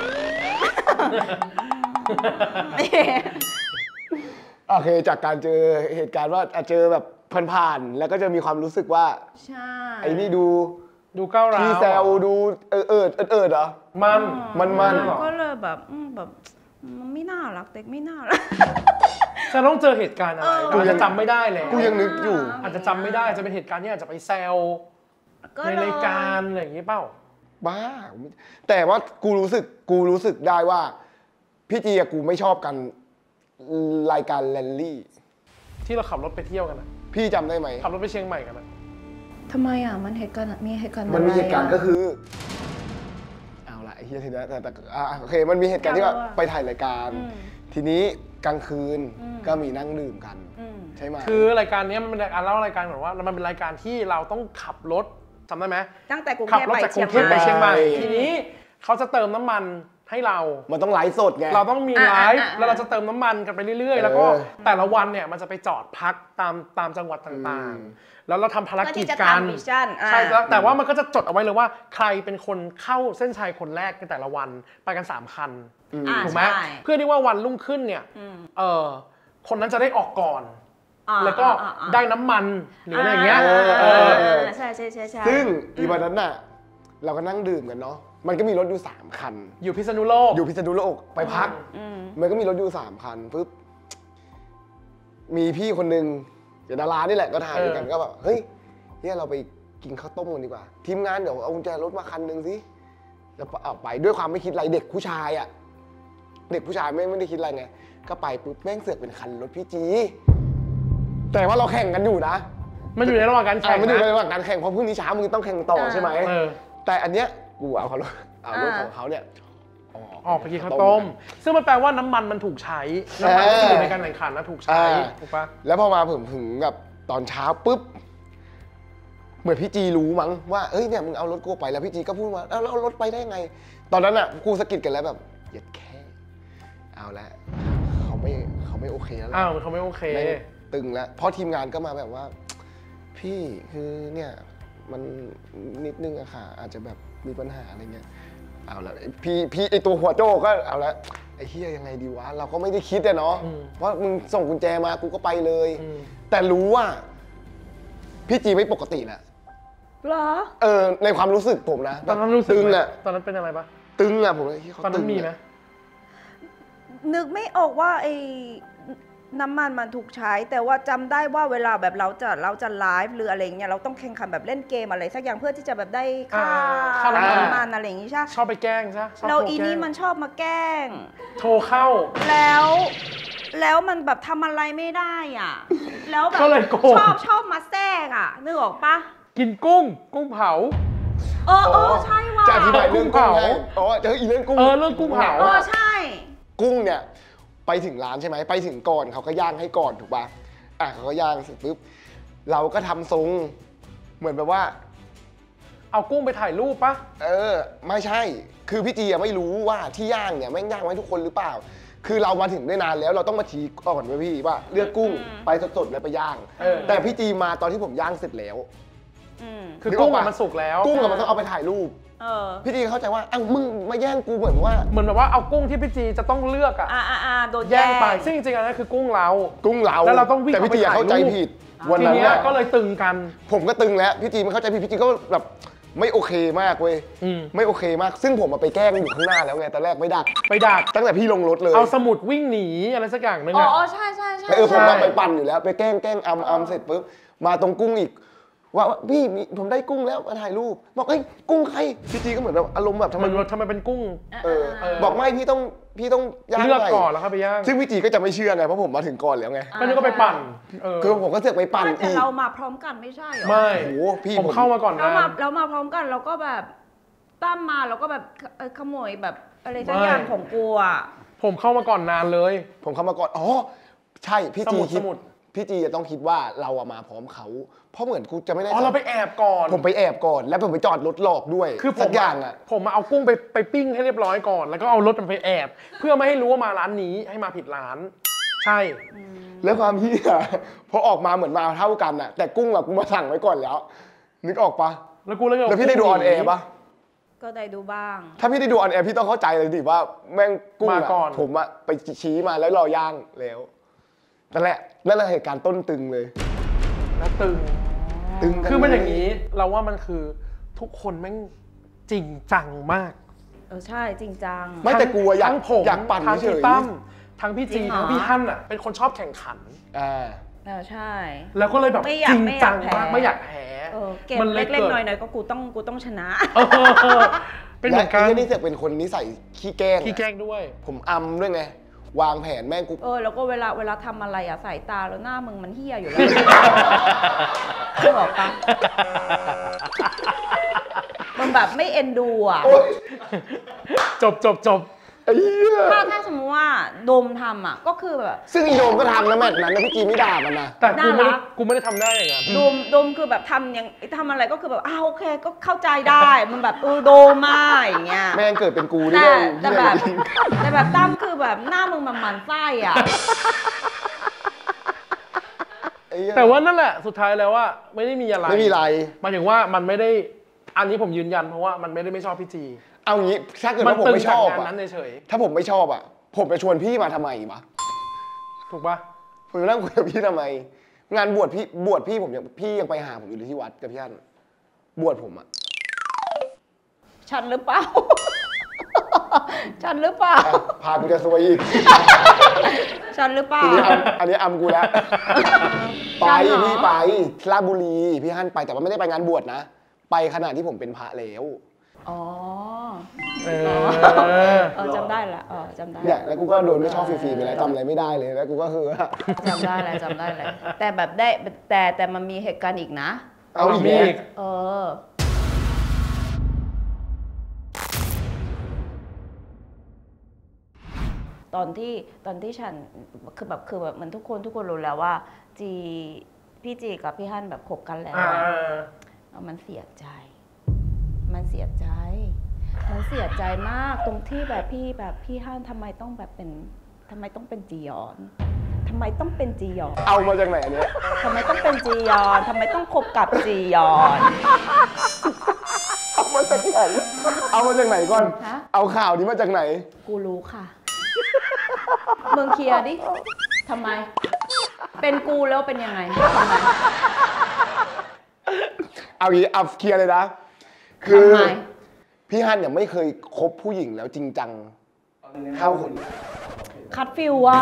โอเคจากการเจอเหตุการณ์ว่าเจอแบบผ่านๆแล้วก็จะมีความรู้สึกว่าใช่ไอ้นี่ดูก้าวร้าวที่แซวดูเอิดเหรอมันก็เลยแบบมันไม่น่ารักเต็กไม่น่ารักจะต้องเจอเหตุการณ์อะไรอาจจะจำไม่ได้เลยกูยังนึกอยู่อาจจะจำไม่ได้จะเป็นเหตุการณ์ที่อาจจะไปแซวในรายการอะไรอย่างนี้เปล่าบ้าแต่ว่ากูรู้สึกได้ว่าพี่จีกับกูไม่ชอบกันรายการแรลลี่ที่เราขับรถไปเที่ยวกันนะพี่จำได้ไหมขับรถไปเชียงใหม่กันนะทำไมอ่ะมันเหตุการณ์มีเหตุการณ์มันมีเหตุการณ์ก็คือเอาละไอ้เฮียทีนี้แต่โอเคมันมีเหตุการณ์ที่ว่าไปถ่ายรายการทีนี้กลางคืนก็มีนั่งดื่มกันใช่ไหมคือรายการนี้มันเป็นการเล่ารายการเหมือนว่ามันเป็นรายการที่เราต้องขับรถจำได้ไหมตั้งแต่กรุงเทพไปเชียงใหม่ทีนี้เขาจะเติมน้ำมันให้เรามันต้องไลฟ์สดไงเราต้องมีไลฟ์แล้วเราจะเติมน้ำมันกันไปเรื่อยๆแล้วก็แต่ละวันเนี่ยมันจะไปจอดพักตามจังหวัดต่างๆแล้วเราทำภารกิจกันใช่แต่ว่ามันก็จะจดเอาไว้เลยว่าใครเป็นคนเข้าเส้นชัยคนแรกในแต่ละวันไปกัน3 คันถูกไหมเพื่อที่ว่าวันรุ่งขึ้นเนี่ยคนนั้นจะได้ออกก่อนแล้วก็ได้น้ำมันหรืออะไรอย่างเงี้ยใช่ซึ่งอีวันนั้นน่ะเราก็นั่งดื่มกันเนาะมันก็มีรถอยู่3 คันอยู่พิษณุโลกไปพักมันก็มีรถอยู่3 คันปุ๊บมีพี่คนนึงเดี๋ยวดารานี่แหละก็ถ่ายด้วยกันก็แบบเฮ้ยเนี่ยเราไปกินข้าวต้มกันดีกว่าทีมงานเดี๋ยวเอากุญแจรถมาคันนึงสิแล้วเอาไปด้วยความไม่คิดอะไรเด็กผู้ชายไม่ได้คิดอะไรไงก็ไปปุ๊บแม่งเสือกเป็นคันรถพี่จีแต่ว่าเราแข่งกันอยู่นะมันอยู่ในระหว่างการแข่งมันอยู่ในระหว่างการแข่งเพราะพรุ่งนี้เช้ามึงต้องแข่งต่อใช่ไหมแต่อันเนี้ยกูเอารถของเขาเนี่ยออกไปกินข้าวต้มซึ่งมันแปลว่าน้ำมันมันถูกใช้น้ำมันที่อยู่ในการแข่งขันนะถูกใช้ถูกปะแล้วพอมาถึงกับตอนเช้าปุ๊บเหมือนพี่จีรู้มั้งว่าเอ้ยเนี่ยมึงเอารถกูไปแล้วพี่จีก็พูดว่าแล้วเอารถไปได้ไงตอนนั้นอ่ะกูสะกิดกันแล้วแบบเย็ดแค่เอาละเขาไม่โอเคแล้วเขาไม่โอเคตึงแล้วเพราะทีมงานก็มาแบบว่าพี่คือเนี่ยมันนิดนึงอะค่ะอาจจะแบบมีปัญหาอะไรเงี้ยเอาละพี่ไอตัวหัวโจ้ก็เอาละไอเฮียยังไงดีวะเราก็ไม่ได้คิดอะเนาะว่ามึงส่งกุญแจมากูก็ไปเลยแต่รู้ว่าพี่จีไม่ปกติแหละเหรอในความรู้สึกผมนะตอนนั้นรู้สึกตึงอะตอนนั้นเป็นอะไรปะตึงอะผมตอนนั้นมีไหมนึกไม่ออกว่าไอ้น้ำมันถูกใช้แต่ว่าจำได้ว่าเวลาแบบเราจะไลฟ์หรืออะไรเงี้ยเราต้องแข่งขันแบบเล่นเกมอะไรสักอย่างเพื่อที่จะแบบได้ค่าน้ำมันอะไรอย่างงี้ใช่ชอบไปแกล้งใช่แล้วอีนี่มันชอบมาแกล้งโทรเข้าแล้วมันแบบทำอะไรไม่ได้อ่ะแล้วแบบชอบมาแทรกอ่ะนึกออกปะกินกุ้งเผาใช่ว่ะจะอธิบายเรื่องกุ้งเจออีเรื่องกุ้งเรื่องกุ้งเผาใช่กุ้งเนี่ยไปถึงร้านใช่ไหมไปถึงก่อนเขาก็ย่างให้ก่อนถูกป่ะเขาก็ย่างเสร็จปุ๊บเราก็ทำทรงเหมือนแบบว่าเอากุ้งไปถ่ายรูปปะไม่ใช่คือพี่จีไม่รู้ว่าที่ย่างเนี่ยแม่งย่างไว้ทุกคนหรือเปล่าคือเรามาถึงได้นานแล้วเราต้องมาชี้ก่อนไว้พี่ว่าเลือกกุ้งไปสดๆแล้วไปย่างแต่พี่จีมาตอนที่ผมย่างเสร็จแล้วคือกุ้งมันสุกแล้วกุ้งมันต้องเอาไปถ่ายรูปพี่จีเข้าใจว่ามึงมาแย่งกูเหมือนแบบว่าเอากุ้งที่พี่จีจะต้องเลือกโดนแย่งไปซึ่งจริงๆอันนั้นคือกุ้งเราแล้วเราต้องวิ่งแต่พี่จีเข้าใจผิดวันนั้นก็เลยตึงกันผมก็ตึงแล้วพี่จีมันเข้าใจผิดพี่จีก็แบบไม่โอเคมากเว้ยไม่โอเคมากซึ่งผมมาไปแกล้งอยู่ข้างหน้าแล้วไงตอนแรกไม่ดักตั้งแต่พี่ลงรถเลยเอาสมุดวิ่งหนีอะไรสักอย่างนึงใช่ผมมาไปปั่นอยู่แล้วไปแกล้งอัมเสร็จปุ๊บมาตรงกุ้งอีกว่าพี่ผมได้กุ้งแล้วมาถ่ายรูปบอกเอ้ยกุ้งใครพี่จีก็เหมือนแบบอารมณ์แบบทำไมเป็นกุ้งบอกไม่พี่ต้องย่างเลือกก่อนแล้วครับไปย่างซึ่งพี่จีก็จะไม่เชื่อไงเพราะผมมาถึงก่อนแล้วไงก็นึกก็ไปปั่นคือผมก็เสือกไปปั่นแต่เรามาพร้อมกันไม่ใช่หรอไม่โอ้พี่ผมเข้ามาก่อนนะเรามาพร้อมกันเราก็แบบตั้มมาเราก็แบบขโมยแบบอะไรสักอย่างของกูอ่ะผมเข้ามาก่อนนานเลยผมเข้ามาก่อนใช่พี่จีพี่จีจะต้องคิดว่าเราอะมาพร้อมเขาเพราะเหมือนกูจะไม่ได้เราไปแอบก่อนผมไปแอบก่อนแล้วผมไปจอดรถหลอกด้วยคือสักอย่างอะผมมาเอากุ้งไปปิ้งให้เรียบร้อยก่อนแล้วก็เอารถมันไปแอบเพื่อไม่ให้รู้ว่ามาร้านนี้ให้มาผิดร้านใช่แล้วความเหี้ยพอออกมาเหมือนมาเท่ากันอะแต่กุ้งอะกูมาสั่งไว้ก่อนแล้วนึกออกปะแล้วพี่ได้ดูออนแอร์ปะก็ได้ดูบ้างถ้าพี่ได้ดูออนแอร์พี่ต้องเข้าใจเลยดิว่าแม่งกุ้งอะผมอะไปชี้มาแล้วรอย่างแล้วนั่นแหละเหตุการณ์ต้นตึงเลยแล้วตึงคือมันอย่างนี้เราว่ามันคือทุกคนแม่งจริงจังมากใช่จริงจังไม่แต่กูอยากปั่นทั้งเฉยพี่ตั้มทั้งพี่จีทั้งพี่ฮั่นอะเป็นคนชอบแข่งขันใช่แล้วก็เลยแบบจริงจังมากไม่อยากแพ้เกมเล็กๆน้อยๆก็กูต้องชนะเป็นเหมือนกันนี่จะเป็นคนนิสัยขี้แกล้งด้วยผมด้วยไงวางแผนแม่งกูแล้วก็เวลาทำอะไรอะสายตาแล้วหน้ามึงมันเหี้ยอยู่แล้วไม่บอกปะมันแบบไม่เอ็นดูอะจบถ้าสมมติว่าโดมทำอ่ะก็คือแบบซึ่งอีโดมก็ทำนะแมทนั้นนะพี่จีไม่ด่ามันนะแต่กูไม่ได้ทำได้อย่างนั้นโดมคือแบบทำอะไรก็คือแบบโอเคก็เข้าใจได้มันแบบโดมมาอย่างเงี้ยแม่งเกิดเป็นกูด้วยแต่แบบตั้มคือแบบหน้ามึงมันไส้อ่ะแต่ว่านั่นแหละสุดท้ายแล้วว่าไม่ได้มีอะไรหมายถึงว่ามันไม่ได้อันนี้ผมยืนยันเพราะว่ามันไม่ได้ไม่ชอบพี่จีเอางี้ถ้าเกิดว่าผมไม่ชอบอะถ้าผมไม่ชอบอะผมจะชวนพี่มาทำไมวะถูกปะผมจะนั่งคุยกับพี่ทำไมงานบวชพี่ผมพี่ยังไปหาผมอยู่ที่วัดกับพี่อันบวชผมอะฉันหรือเปล่าฉันหรือเปล่าพากูจะซวยอีกฉันหรือเปล่าอันนี้กูแล้วไปพี่ไปราชบุรีพี่ฮั่นไปแต่ว่าไม่ได้ไปงานบวชนะไปขณะที่ผมเป็นพระแล้วจำได้ละจำได้เนี่ยแล้วกูก็โดนไม่ชอบฟรีๆไปแล้วจำอะไรไม่ได้เลยแล้วกูก็คือจำได้เลยแต่แบบได้แต่มันมีเหตุการณ์อีกนะเอาอีกตอนที่ฉันคือแบบเหมือนทุกคนรู้แล้วว่าพี่จีกับพี่ฮั่นแบบคบกันแล้วมันเสียใจมากตรงที่แบบพี่ฮั่นทำไมต้องเป็นจียอนทำไมต้องเป็นจียอนเอามาจากไหนอันนี้ทำไมต้องเป็นจียอนทำไมต้องคบกับจียอนเอามาจากไหนก่อนเอาข่าวนี้มาจากไหนกูรู้ค่ะมึงเคลียร์ดิทำไมเป็นกูแล้วเป็นยังไงทำไมเอาอีกเคลียร์เลยนะคือพี่ฮั่นเนี่ยไม่เคยคบผู้หญิงแล้วจริงจังเท่าคนคัดฟิลวะ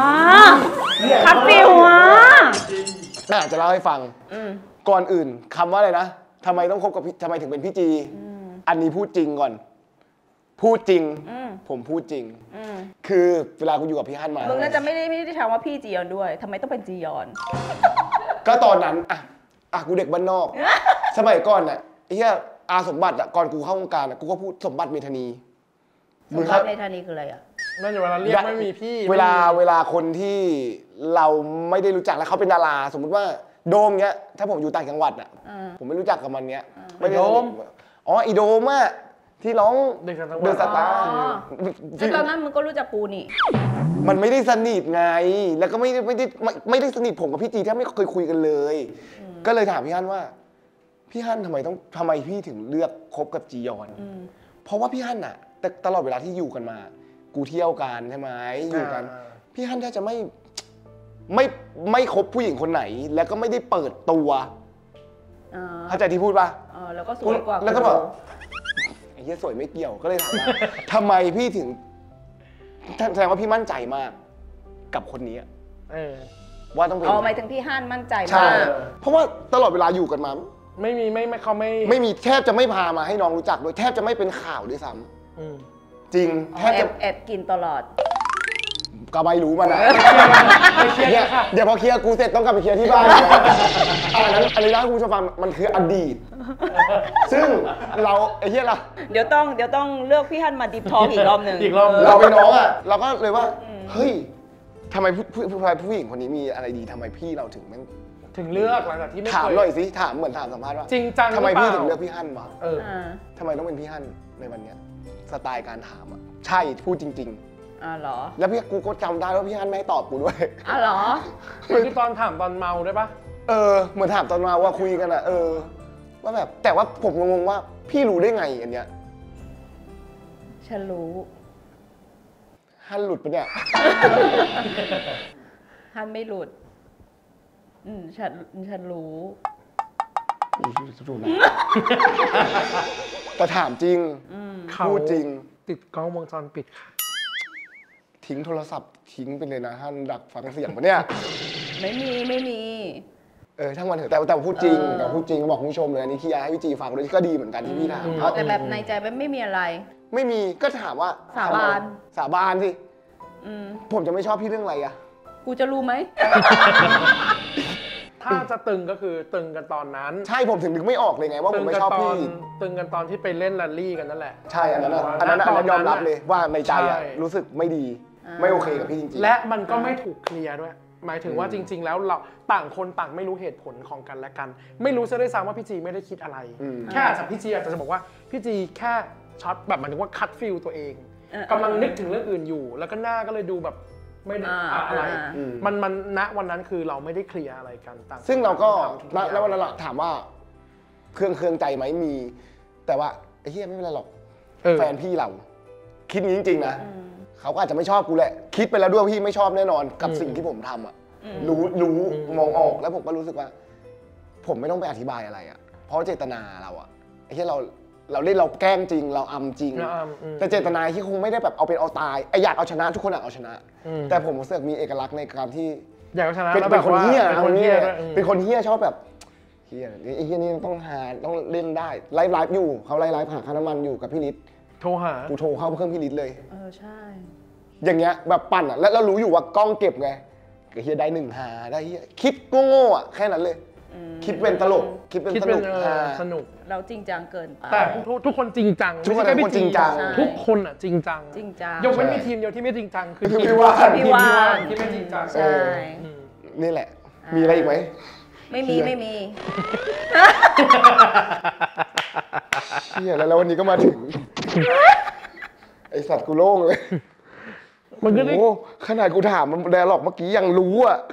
จะเล่าให้ฟังก่อนอื่นคำว่าอะไรนะทำไมต้องคบกับทำไมถึงเป็นพี่จีอันนี้พูดจริงก่อนพูดจริงผมพูดจริงคือเวลากูอยู่กับพี่ฮั่นมามึงน่าจะไม่ได้ถามว่าพี่จียอนด้วยทำไมต้องเป็นจียอนก็ตอนนั้นกูเด็กบ้านนอกสมัยก่อนน่ะไอ้เหี้ยสมบัติก่อนกูเข้าวงการกูก็พูดสมบัติเมธานีสมบัติเมธานีคืออะไรนั่นอยู่เวลาเรียกไม่มีพี่เวลาคนที่เราไม่ได้รู้จักแล้วเขาเป็นดาราสมมุติว่าโดมเงี้ยถ้าผมอยู่ต่างจังหวัดผมไม่รู้จักกับมันเงี้ยไม่โดมอีโดมอะที่ร้องเดอะสตาร์แล้วตอนนั้นมึงก็รู้จักกูนี่มันไม่ได้สนิทไงแล้วก็ไม่ได้สนิทผมกับพี่จีแทบไม่เคยคุยกันเลยก็เลยถามพี่ฮั่นว่าพี่ฮั่นทำไมพี่ถึงเลือกคบกับจียอนเพราะว่าพี่ฮั่นอะแต่ตลอดเวลาที่อยู่กันมากูเที่ยวกันใช่ไหมอยู่กันพี่ฮั่นแทบจะไม่คบผู้หญิงคนไหนแล้วก็ไม่ได้เปิดตัวเข้าใจที่พูดป่ะแล้วก็สวยกว่าแล้วก็บอกไอ้เหี้ยสวยไม่เกี่ยวก็เลยถามว่าทำไมพี่ถึงแสดงว่าพี่มั่นใจมากกับคนนี้ว่าต้องเป็นหมายถึงพี่ฮั่นมั่นใจมากใช่เพราะว่าตลอดเวลาอยู่กันมาไม่มีแทบจะไม่พามาให้น้องรู้จักโดยแทบจะไม่เป็นข่าวด้วยซ้ำจริงแทบจะแอบกินตลอดก็ไม่รู้มันนะเดี๋ยวพอเคลียร์กูเสร็จต้องกลับไปเคลียร์ที่บ้านอันนี้นะคุณผู้ชมฟังมันคืออดีตซึ่งเราไอ้เหี้ยล่ะเดี๋ยวต้องเลือกพี่ฮั่นมาดิฟทอล์กอีกรอบหนึ่งเราเป็นน้องเราก็เลยว่าเฮ้ยทำไมผู้หญิงคนนี้มีอะไรดีทำไมพี่เราถึงเลือกหลังจากที่ไม่เคยถามหน่อยสิถามเหมือนถามสัมภาษณ์ว่าจริงจังทำไมพี่หรือเปล่าถึงเลือกพี่ฮั่นวะทำไมต้องเป็นพี่ฮั่นในวันเนี้ยสไตล์การถามอ่ะใช่พูดจริงเหรอแล้วกูก็จำได้ว่าพี่ฮั่นไม่ให้ตอบกูด้วยเหรอคือตอนถามตอนเมาได้ปะเหมือนถามตอนเมาว่าคุยกันอ่ะว่าแบบแต่ว่าผมงงว่าพี่รู้ได้ไงอันเนี้ยฉันรู้ฮั่นหลุดปะเนี่ยฮั่นไม่หลุดฉันรู้แต่ถามจริงพูดจริงติดกล้องวงจรปิดค่ะทิ้งโทรศัพท์ทิ้งไปเลยนะท่านดักฟังเสียงปะเนี่ยไม่มีทั้งวันเถอะแต่พูดจริงบอกคุณผู้ชมเลยอันนี้คีย์ให้พี่จีฟังด้วยก็ดีเหมือนกันที่พี่ถามแต่แบบในใจไม่มีอะไรไม่มีก็ถามว่าสาบานสิผมจะไม่ชอบพี่เรื่องอะไรอะกูจะรู้ไหมถ้าจะตึงก็คือตึงกันตอนนั้นใช่ผมถึงนึกไม่ออกเลยไงว่าผมไม่ชอบพี่ตึงกันตอนที่ไปเล่นแรลลี่กันนั่นแหละใช่อันนั้นยอมรับเลยว่าในใจอะรู้สึกไม่ดีไม่โอเคกับพี่จริงๆและมันก็ไม่ถูกเคลียร์ด้วยหมายถึงว่าจริงๆแล้วเราต่างคนต่างไม่รู้เหตุผลของกันและกันไม่รู้ซะด้วยซ้ำว่าพี่จีไม่ได้คิดอะไรแค่อาจจะพี่จีอาจจะบอกว่าพี่จีแค่ช็อตแบบหมายถึงว่าคัดฟิลตัวเองกำลังนึกถึงเรื่องอื่นอยู่แล้วก็หน้าก็เลยดูแบบไม่ได้อะไรมันณวันนั้นคือเราไม่ได้เคลียร์อะไรกันต่างซึ่งเราก็แล้ววันนั้นถามว่าเครื่องใจไหมมีแต่ว่าไอ้เหี้ยไม่เป็นไรหรอกแฟนพี่เราคิดงี้จริงๆนะเขาก็อาจจะไม่ชอบกูแหละคิดไปแล้วด้วยพี่ไม่ชอบแน่นอนกับสิ่งที่ผมทำอ่ะรู้มองออกแล้วผมก็รู้สึกว่าผมไม่ต้องไปอธิบายอะไรอ่ะเพราะเจตนาเราอ่ะไอ้ที่เราเล่นเราแกล้งจริงเราอำจริงแต่เจตนาที่คงไม่ได้แบบเอาเป็นเอาตายอยากเอาชนะทุกคนอยากเอาชนะแต่ผมรู้สึกมีเอกลักษณ์ในการที่อยากเอาชนะเป็นคนเฮี้ยเป็นคนเฮี้ยชอบแบบเฮี้ยไอ้เฮี้ยนี่ต้องเล่นได้ไลฟ์อยู่เขาไลฟ์หาค่าน้ำมันอยู่กับพี่ฤทธิ์โทรหากูโทรเข้าเครื่องพี่ฤทธิ์เลยใช่อย่างเงี้ยแบบปั่นอ่ะแล้วรู้อยู่ว่ากล้องเก็บไงเฮี้ยได้1หาได้เฮี้ยคิดโง่อ่ะแค่นั้นเลยคิดเป็นตลกคิดเป็นสนุกเราจริงจังเกินแต่ทุกคนจริงจังทุกคนจริงจังทุกคนอ่ะจริงจังยกเว้นมีทีมเดียวที่ไม่จริงจังคือพี่ว่านที่ไม่จริงจังใช่นี่แหละมีอะไรอีกไหมไม่มีเฮียแล้ววันนี้ก็มาถึงไอสัตว์กูโล่งเลยมันก็ได้ขนาดกูถามมันแดร์ล็อกเมื่อกี้ยังรู้อ่ะ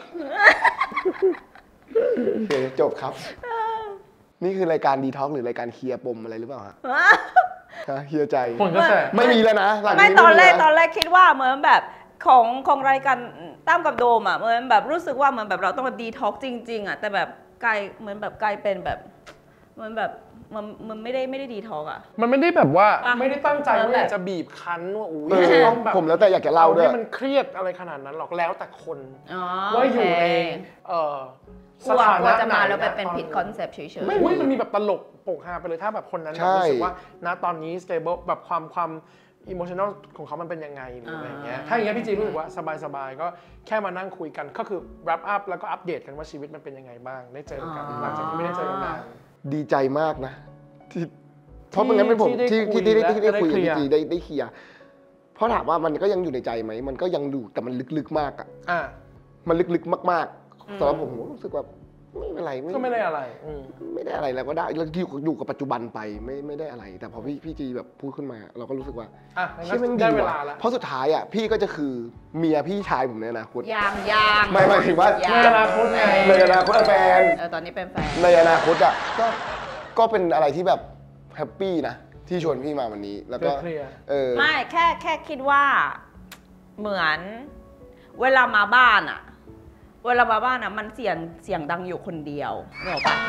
โอเคจบครับนี่คือรายการดีท็อกหรือรายการเคลียร์ปมอะไรหรือเปล่าฮะเคลียร์ใจไม่มีแล้วนะไม่ตอนแรกคิดว่าเหมือนแบบของรายการตั้มกับโดมอ่ะเหมือนแบบรู้สึกว่าเหมือนแบบเราต้องมาดีท็อกจริงๆอ่ะแต่แบบเหมือนแบบกลายเป็นแบบเหมือนแบบมันไม่ได้ดีท็อกอ่ะมันไม่ได้แบบว่าไม่ได้ตั้งใจว่าอยากจะบีบคั้นว่าอุ้ยต้องแบบผมแล้วแต่อยากจะเล่าด้วยมันเครียดอะไรขนาดนั้นหรอกแล้วแต่คนว่าอยู่ในสถานะจะมาแล้วเป็นผิดคอนเซปต์เฉยๆไม่มันมีแบบตลกโปกฮาไปเลยถ้าแบบคนนั้นรู้สึกว่าณตอนนี้ stable แบบความอิโมชันแนลของเขามันเป็นยังไงหรืออะไรเงี้ยถ้าอย่างเงี้ยพี่จีรู้สึกว่าสบายๆก็แค่มานั่งคุยกันก็คือ wrap up แล้วก็อัปเดตกันว่าชีวิตมันเป็นยังไงบ้างได้เจอกันหลังจากที่ไม่ได้เจอกันนานดีใจมากนะที่เพราะมันงั้นเป็นผมที่ได้คุยกับพี่จีได้เคลียร์เพราะถามว่ามันก็ยังอยู่ในใจไหมมันก็ยังอยู่แต่มันลึกๆมากอ่ะมันลึกๆมากๆสำหรับผมรู้สึกว่าไม่เป็นไรก็ไม่ได้อะไรไม่ได้อะไรแล้วก็ได้แล้วอยู่กับปัจจุบันไปไม่ได้อะไรแต่พอพี่จีแบบพูดขึ้นมาเราก็รู้สึกว่าได้เวลาแล้วเพราะสุดท้ายอ่ะพี่ก็จะคือเมียพี่ชายผมในอนาคตยังไม่ถึงว่าในอนาคตไงในอนาคตแฟนตอนนี้เป็นแฟนในอนาคตอ่ะก็เป็นอะไรที่แบบแฮปปี้นะที่ชวนพี่มาวันนี้แล้วก็ไม่แค่คิดว่าเหมือนเวลามาบ้านอ่ะมันเสียงดังอยู่คนเดียวเหรอปะ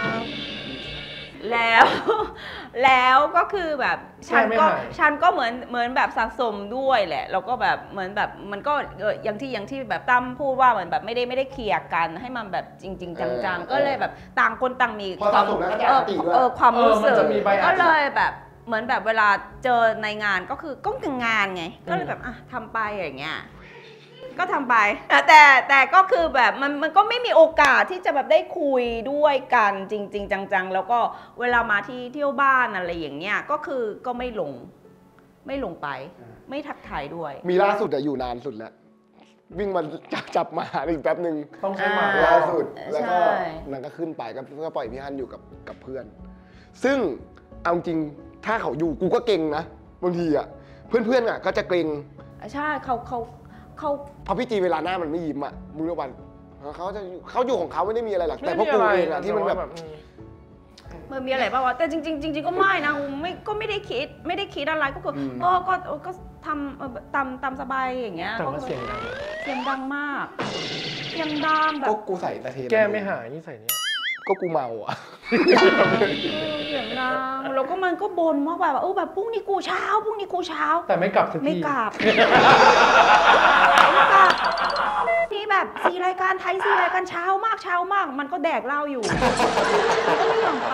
แล้วก็คือแบบฉันก็เหมือนแบบสะสมด้วยแหละแล้วก็แบบเหมือนแบบมันก็อย่างที่แบบตั้มพูดว่าเหมือนแบบไม่ได้เคลียร์กันให้มันแบบจริงๆจังๆก็เลยแบบต่างคนต่างมีความรู้สึกก็เลยแบบเหมือนแบบเวลาเจอในงานก็คือก็เป็นงานไงก็เลยแบบทำไปอย่างเงี้ยก็ทำไปแต่ก็คือแบบมันก็ไม่มีโอกาสที่จะแบบได้คุยด้วยกันจริงๆจังๆแล้วก็เวลามาที่เที่ยวบ้านอะไรอย่างเงี้ยก็คือก็ไม่ลงไปไม่ทักทายด้วยมีล่าสุดอยู่นานสุดแล้ววิ่งมาจับหมาอีกแป๊บหนึ่งต้องใช้หมาล่าสุด แล้วก็ใช่นางก็ขึ้นไปก็ปล่อยพี่ฮันอยู่กับเพื่อน ซึ่งเอาจริงถ้าเขาอยู่กูก็เก่งนะบางทีอ่ะเพื่อนๆอ่ะก็จะเกรงใช่เขาเพราะพี่จีเวลาหน้ามันไม่ยิ้มอ่ะมึงรู้ป่ะเขาอยู่ของเขาไม่ได้มีอะไรหรอกแต่พวกกูเองอ่ะที่มันแบบมันมีอะไรบ้างวะแต่จริงๆก็ไม่นะก็ไม่ได้คิดอะไรก็คือก็ทำตามสบายอย่างเงี้ยแต่ว่าเสียงดังเสียงดังมากเสียงดังแบบก็กูใส่ตะเทนแก้ไม่หายนี่ใส่เนี่ยก็กูเมาอ่ะเสียงดังแล้วก็มันก็บ่นว่าแบบแบบพรุ่งนี้กูเช้าแต่ไม่กลับสักทีไม่กลับนี่แบบ4 รายการไทย4 รายการเช้ามากมันก็แดกเหล้าอยู่ก็ไม่ยอมไป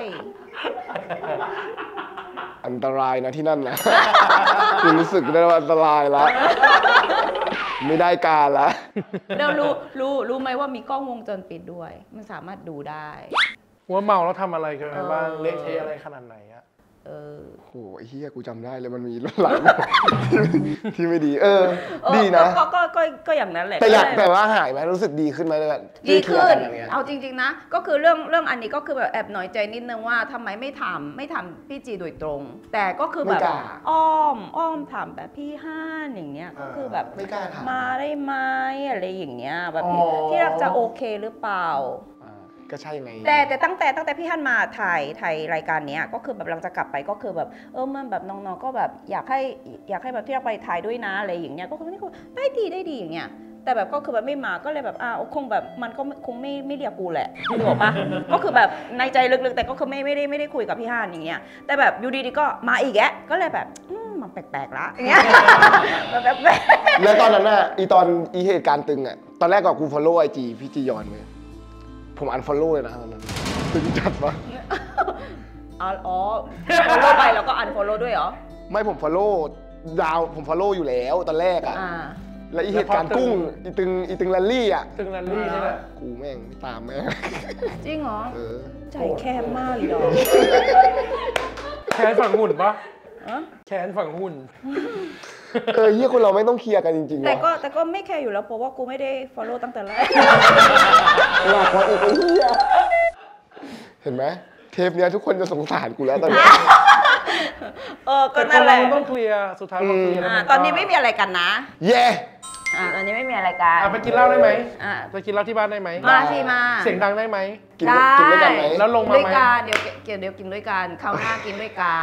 อันตรายนะที่นั่นนะ กูรู้สึกได้ว่าอันตรายแล้ว ไม่ได้การละเรารู้ไหมว่ามีกล้องวงจรปิดด้วย มันสามารถดูได้ว่าเมาแล้วทำอะไรกันบ้างเละเทะอะไรขนาดไหนอะโหไอ้เฮียกูจำได้เลยมันมีหลัง ที่ไม่ดี ดีนะก็อย่างนั้นแหละแต่ว่าหายไหมรู้สึกดีขึ้นไหมเลยดีขึ้นอย่างเงี้ยเอาจริงๆนะ ก็คือเรื่องอันนี้ก็คือแบบแอบน้อยใจนิดนึงว่าทำไมไม่ทำพี่จีโดยตรง แต่ก็คือแบบอ้อมถามแบบพี่ห้านอย่างเงี้ยก็คือแบบไม่กล้าถามมาได้ไหมอะไรอย่างเงี้ยแบบที่รักจะโอเคหรือเปล่าก็ใช่ไงแต่ตั้งแต่พี่ฮั่นมาถ่ายรายการเนี้ยก็คือแบบหลังจากกลับไปก็คือแบบมันแบบน้องๆก็แบบอยากให้แบบที่เราไปถ่ายด้วยนะอะไรอย่างเงี้ยก็คือนี่ก็ได้ดีอย่างเงี้ยแต่แบบก็คือแบบไม่มาก็เลยแบบคงแบบมันก็คงไม่เรียกกูแหละนึกออกปะ ก็คือแบบในใจลึกๆแต่ก็คือไม่ได้คุยกับพี่ฮั่นอย่างเงี้ยแต่แบบอยู่ดีๆก็มาอีกแกก็เลยแบบมันแปลกๆละอย่างเงี้ย แบบแล้วตอนนั้นน่ะตอนเหตุการณ์ตึงอ่ะตอนแรกก็กู follow IG พี่จียอนเลยผมอัน follow เลยนะตอนนั้นตึงจัดปะ follow ไปแล้วก็ unfollow ด้วยเหรอไม่ผม follow ผม follow อยู่แล้วตอนแรกอ่ะแล้วเหตุการณ์กุ้งตึงแรลลี่อ่ะตึงแรลลี่นี่แหละกูแม่งไม่ตามแม่งจริงเหรอใจแคบมากเลยดอกแขนฝั่งหุ่นปะแขนฝั่งหุ่นเฮียคนเราไม่ต้องเคลียร์กันจริงๆแต่ก็ไม่แคร์อยู่แล้วเพราะว่ากูไม่ได้ follow ตั้งแต่แรกหลักว่าเฮียเห็นไหมเทปเนี้ยทุกคนจะสงสารกูแล้วตอนนี้ก็นั่นแหละต้องเคลียร์สุดท้ายต้องเคลียร์ตอนนี้ไม่มีอะไรกันนะเย่ตอนนี้ไม่มีอะไรกันไปกินเหล้าได้ไหมไปกินเหล้าที่บ้านได้ไหมมาสิมาเสียงดังได้ไหมกินด้วยกันไหมแล้วลงมาด้วยไหมกันเดี๋ยวกินด้วยกันคราวหน้ากินด้วยกัน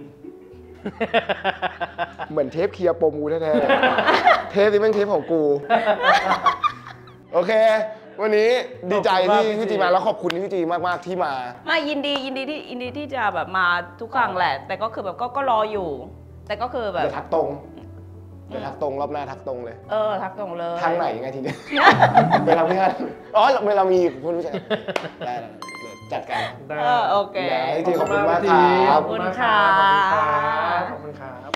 เหมือนเทปเคลียร์ปมกูแท้ๆ เทปนี้เป็นเทปของกู โอเค วันนี้ดีใจที่พี่จีมาแล้วขอบคุณพี่จีมากๆที่มายินดีที่จะแบบมาทุกครั้งแหละ แต่ก็คือแบบก็รออยู่ แต่ก็คือแบบเดี๋ยวทักตรงรอบหน้าทักตรงเลยทักตรงเลยทางไหนไงทีเนี้ย ไปทางพี่ฮันเวลามีคนรู้จักได้เดี๋ยวจัดการได้โอเคพี่จีขอบคุณมากครับขอบคุณค่ะขอบคุณครับ